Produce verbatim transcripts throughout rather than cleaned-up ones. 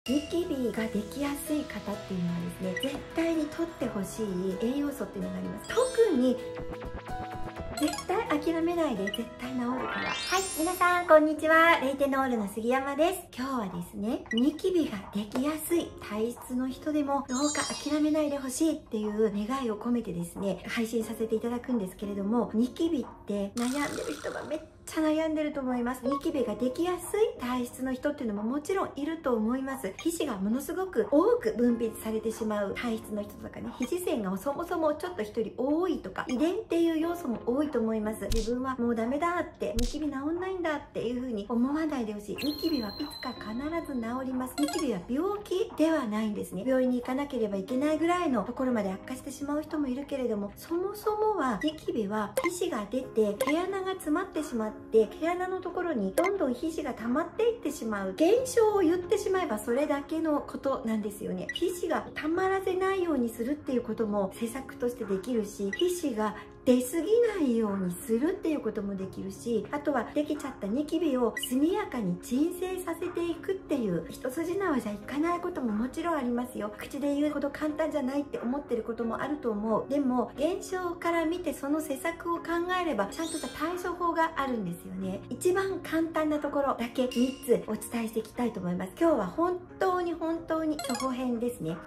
ニキビができやすい方っていうのはですね、絶対に取ってほしい栄養素っていうのがあります。特に絶対諦めないで、絶対治るから。はい、皆さんこんにちは。レイテノールの杉山です。今日はですね、ニキビができやすい体質の人でもどうか諦めないでほしいっていう願いを込めてですね、配信させていただくんですけれども、ニキビって悩んでる人がめっちゃ悩んでると思います。ニキビができやすい体質の人っていうのももちろんいると思います。皮脂がものすごく多く分泌されてしまう体質の人とかね、皮脂腺がそもそもちょっと一人多いとか、遺伝っていう要素も多いと思います。自分はもうダメだって、ニキビ治んないんだっていう風に思わないでほしい。ニキビはいつか必ず治ります。ニキビは病気ではないんですね。病院に行かなければいけないぐらいのところまで悪化してしまう人もいるけれども、そもそもはニキビは皮脂が出て毛穴が詰まってしまって、毛穴のところにどんどん皮脂が溜まっていってしまう現象を言ってしまえばそれだけのことなんですよね。皮脂が溜まらせないようにするっていうことも施策としてできるし、皮脂が出過ぎないようにするっていうこともできるし、あとはできちゃったニキビを速やかに鎮静させていくっていう一筋縄じゃいかないことももちろんありますよ。口で言うほど簡単じゃないって思ってることもあると思う。でも現象から見てその施策を考えればちゃんとした対処法があるんですよね。一番簡単なところだけみっつお伝えしていきたいと思います。今日は本当に本当に初歩編ですね。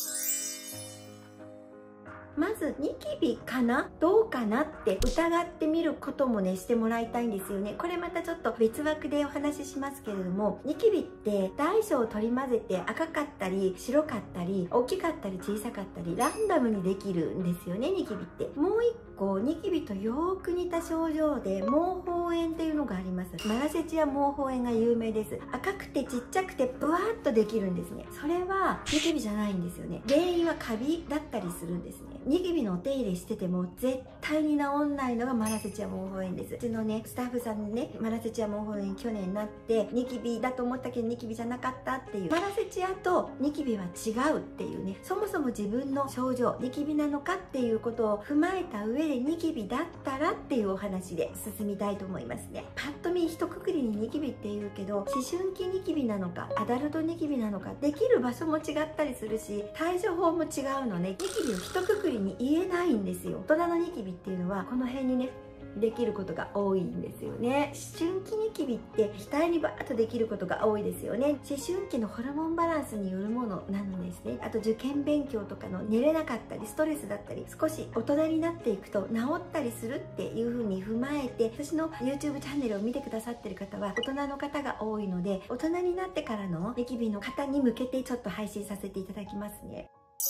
まずニキビかなどうかなって疑ってみることもねしてもらいたいんですよね。これまたちょっと別枠でお話ししますけれども、ニキビって大小を取り混ぜて赤かったり白かったり大きかったり小さかったりランダムにできるんですよね、ニキビって。もう一個ニキビとよーく似た症状で毛包炎っていうのがあります。マラセチア毛包炎が有名です。赤くてちっちゃくてブワーっとできるんですね。それはニキビじゃないんですよね。原因はカビだったりするんですね。ニキビのお手入れしてても絶対に治んないのがマラセチア毛包炎です。うちのねスタッフさんにね、マラセチア毛包炎去年になってニキビだと思ったけどニキビじゃなかったっていう、マラセチアとニキビは違うっていうね、そもそも自分の症状ニキビなのかっていうことを踏まえた上でニキビだったらっていうお話で進みたいと思いますね。パッと見一括りにニキビって言うけど、思春期ニキビなのかアダルトニキビなのか、できる場所も違ったりするし対処法も違うのね、ニキビを一括りに言えないんですよ。大人のニキビっていうのはこの辺にねできることが多いんですよね。思春期ニキビって額にバーッとできることが多いですよね。思春期のホルモンバランスによるものなのですね。あと受験勉強とかの寝れなかったりストレスだったり、少し大人になっていくと治ったりするっていう風に踏まえて、私の ユーチューブ チャンネルを見てくださってる方は大人の方が多いので、大人になってからのニキビの方に向けてちょっと配信させていただきますね。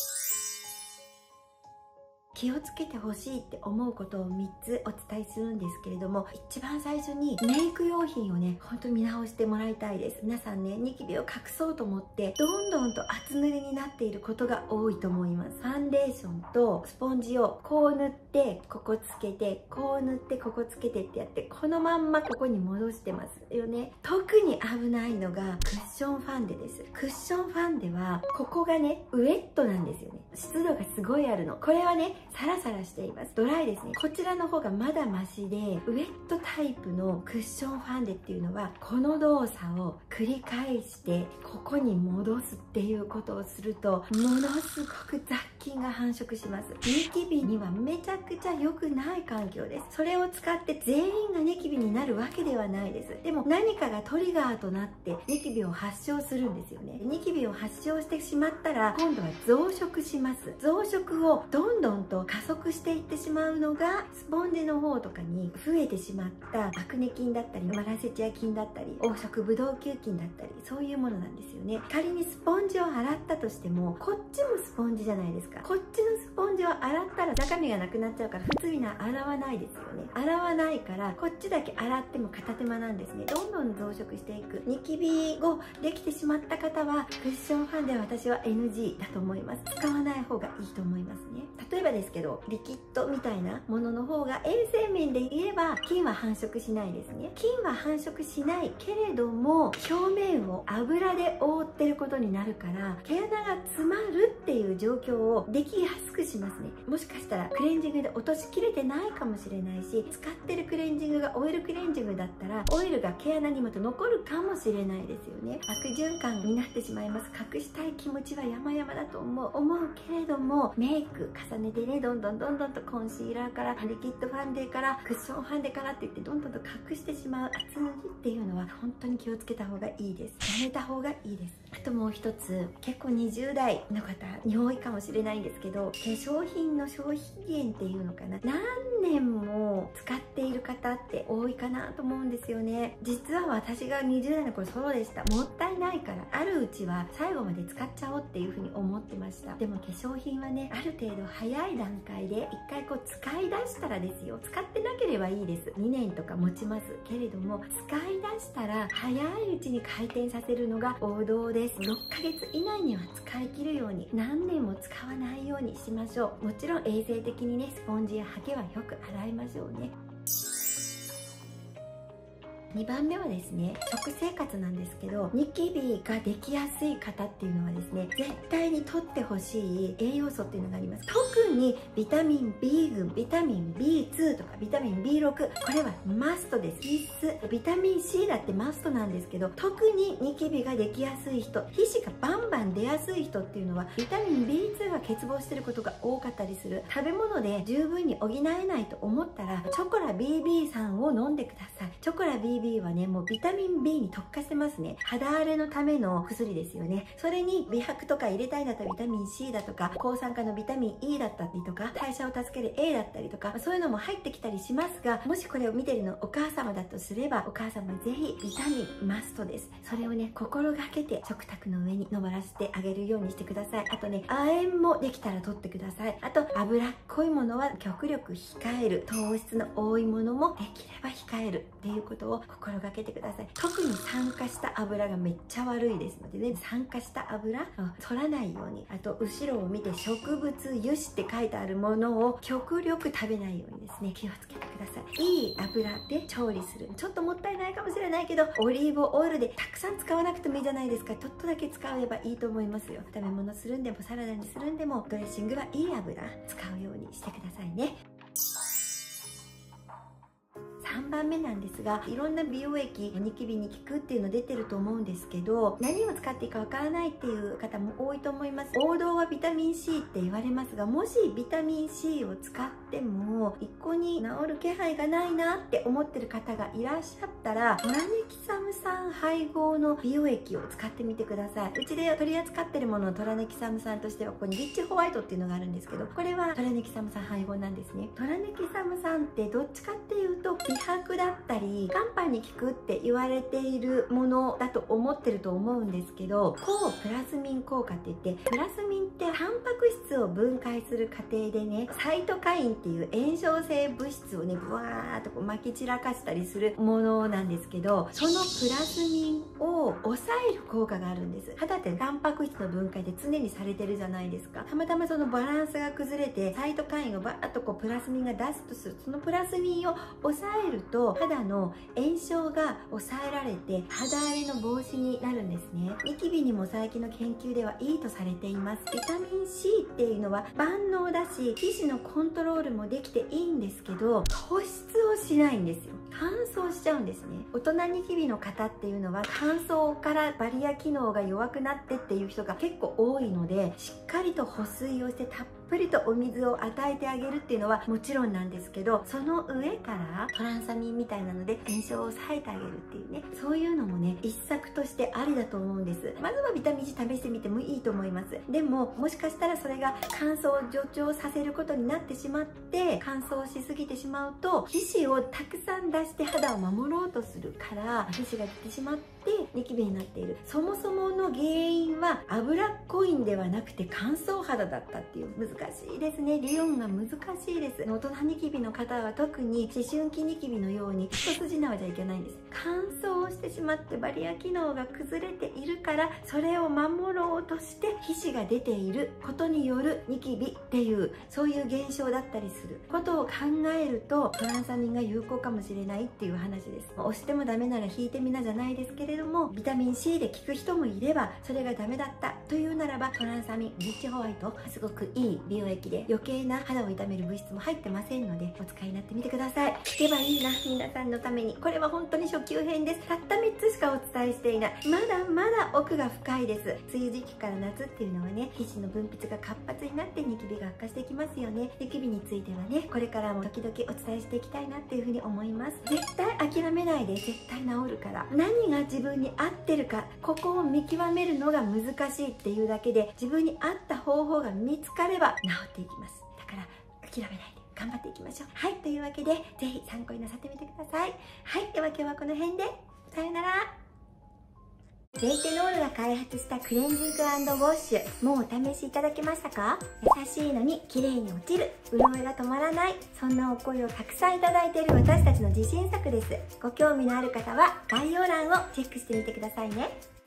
気をつけてほしいって思うことをみっつお伝えするんですけれども、一番最初にメイク用品をね本当に見直してもらいたいです。皆さんね、ニキビを隠そうと思ってどんどんと厚塗りになっていることが多いと思います。ファンデーションとスポンジをこう塗ってここつけて、こう塗ってここつけてってやって、このまんまここに戻してますよね。特に危ないのがクッションファンデです。クッションファンデはここがねウェットなんですよね。湿度がすごいあるの。これはねサラサラしています。ドライですね。こちらの方がまだマシで、ウェットタイプのクッションファンデっていうのはこの動作を繰り返してここに戻すっていうことをするとものすごく雑菌が繁殖します。ニキビにはめちゃくちゃ良くない環境です。それを使って全員がニキビになるわけではないです。でも何かがトリガーとなってニキビを発症するんですよね。ニキビを発症してしまったら今度は増殖します。増殖をどんどんと加速していってしまうのがスポンジの方とかに増えてしまったアクネ菌だったりマラセチア菌だったり黄色ブドウ球菌だったり、そういうものなんですよね。仮にスポンジを洗ったとしてもこっちもスポンジじゃないですか。こっちのスポンジを洗ったら中身がなくなっちゃうから普通には洗わないですよね。洗わないからこっちだけ洗っても片手間なんですね。どんどん増殖していく。ニキビをできてしまった方はクッションファンデは私は エヌジー だと思います。使わない方がいいと思いますね。例えばですけどリキッドみたいなものの方が衛生面で言えば菌は繁殖しないですね。菌は繁殖しないけれども表面を油で覆ってることになるから毛穴が詰まるっていう状況ををできやすくしますね。もしかしたらクレンジングで落としきれてないかもしれないし、使ってるクレンジングがオイルクレンジングだったらオイルが毛穴にもと残るかもしれないですよね。悪循環になってしまいます。隠したい気持ちは山々だと思う思うけれども、メイク重ねてね、どんどんどんどんとコンシーラーからリキッドファンデからクッションファンデからって言ってどんどんと隠してしまう厚塗りっていうのは本当に気をつけた方がいいです。やめた方がいいです。あともう一つ、結構にじゅう代の方に多いかもしれないんですけど、化粧品の消費期限っていうのかな、何年も使っている方って多いかなと思うんですよね。実は私がにじゅう代の頃そうでした。もったいないからあるうちは最後まで使っちゃおうっていうふうに思ってました。でも化粧品はね、ある程度早い段階で一回こう使い出したらですよ、使ってなければいいです。にねんとか持ちますけれども、使い出したら早いうちに回転させるのが王道です。ろっかげつ以内には使い切るように、何年も使わないようにしましょう。もちろん衛生的にね、スポンジやハケはよく洗いましょうね。にばんめはですね、食生活なんですけど、ニキビができやすい方っていうのはですね、絶対に取ってほしい栄養素っていうのがあります。特にビタミン ビー 群、ビタミン ビーツー とかビタミン ビーろく、これはマストです。必須。ビタミン シー だってマストなんですけど、特にニキビができやすい人、皮脂がバンバン出やすい人っていうのはビタミン ビーツー が欠乏してることが多かったりする。食べ物で十分に補えないと思ったら、チョコラ ビービー さんを飲んでください。チョコラ ビービー はね、もうビタミン ビー に特化してますね。肌荒れのための薬ですよね。それに美白とか入れたいんだったらビタミン シー だとか、抗酸化のビタミン イー だったりとか、代謝を助ける エー だったりとか、そういうのも入ってきたりしますが、もしこれを見てるのお母様だとすれば、お母様ぜひビタミンマストです。それをね、心がけて食卓の上に登らせてあげるようにしてください。あとね、亜鉛もできたら取ってください。あと脂っこいものは極力控える。糖質の多いものもできれば控えるっていうことを心がけてください。特に酸化した油がめっちゃ悪いですのでね、酸化した油を取らないように、あと後ろを見て植物油脂って書いてあるものを極力食べないようにですね、気をつけてください。いい油で調理する。ちょっともったいないかもしれないけど、オリーブオイルでたくさん使わなくてもいいじゃないですか。ちょっとだけ使えばいいと思いますよ。炒め物するんでもサラダにするんでも、ドレッシングはいい油使うようにしてくださいね。さんばんめなんですが、いろんな美容液ニキビに効くっていうの出てると思うんですけど、何を使っていいかわからないっていう方も多いと思います。王道はビタミン シー って言われますが、もしビタミン シー を使っても一向に治る気配がないなって思ってる方がいらっしゃったら、トラネキサム酸配合の美容液を使ってみてください。うちで取り扱ってるもののトラネキサム酸としては、ここにリッチホワイトっていうのがあるんですけど、これはトラネキサム酸配合なんですね。トラネキサム酸ってどっちかっていうと美白だったり肝斑に効くって言われているものだと思ってると思うんですけど、抗プラスミン効果って言って、プラスミンってタンパク質を分解する過程でね、サイトカインっていう炎症性物質をね、ブワーっとこう撒き散らかしたりするものなんですけど、そのプラスミンを抑える効果があるんです。肌ってタンパク質の分解で常にされてるじゃないですか。たまたまそのバランスが崩れてサイトカインをバーッとこうプラスミンが出すとする。そのプラスミンを抑えると肌の炎症が抑えられて肌荒れの防止になるんですね。ニキビにも最近の研究ではいいとされています。ビタミン シー っていうのは万能だし、皮脂のコントロールもできていいんですけど、保湿をしないんですよ。乾燥しちゃうんですね。大人ニキビの方っていうのは乾燥からバリア機能が弱くなってっていう人が結構多いので、しっかりと保水をしてたっぷりとお水を与えてあげるっていうのはもちろんなんですけど、その上からトランサミンみたいなので炎症を抑えてあげるっていうね、そういうのもね、一策としてありだと思うんです。まずはビタミン シー 試してみてもいいと思います。でももしかしたらそれが乾燥を助長させることになってしまって、乾燥しすぎてしまうと皮脂をたくさん出して肌を守ろうとするから皮脂が出てしまってニキビになっている。そもそもの原因は脂っこいんではなくて乾燥肌だったっていう、難しいですね。理論が難しいです。大人ニキビの方は特に思春期ニキビのように一筋縄じゃいけないんです。乾燥してしまってバリア機能が崩れているから、それを守ろうとして皮脂が出ていることによるニキビっていう、そういう現象だったりすることを考えると、トランサミンが有効かもしれないっていう話です。押してもダメなら引いてみなじゃないですけれども、ビタミン シー で効く人もいれば、それがダメだったというならばトランサミンリッチホワイト、すごくいい美容液で余計な肌を傷める物質も入ってませんので、お使いになってみてください。聞けばいいな、皆さんのために。これは本当に初級編です。たったみっつしかお伝えしていない。まだまだ奥が深いです。梅雨時期から夏っていうのはね、皮脂の分泌が活発になってニキビが悪化していきますよね。ニキビについてはね、これからも時々お伝えしていきたいなっていうふうに思います。絶対諦めないで、絶対治るから。何が自分に合ってるか、ここを見極めるのが難しいっていうだけで、自分に合った方法が見つかれば治っていきます。だから諦めないで頑張っていきましょう。はい、というわけでぜひ参考になさってみてください。はい、では今日はこの辺でさよなら。レイテノールが開発したクレンジング&ウォッシュ、もうお試しいただけましたか？優しいのに綺麗に落ちる、潤いが止まらない、そんなお声をたくさんいただいている私たちの自信作です。ご興味のある方は概要欄をチェックしてみてくださいね。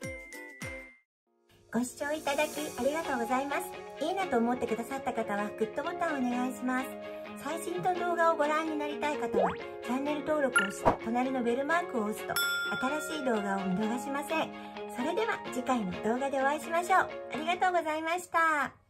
ご視聴いただきありがとうございます。いいなと思ってくださった方はグッドボタンをお願いします。最新の動画をご覧になりたい方はチャンネル登録をして隣のベルマークを押すと新しい動画を見逃しません。それでは次回の動画でお会いしましょう。ありがとうございました。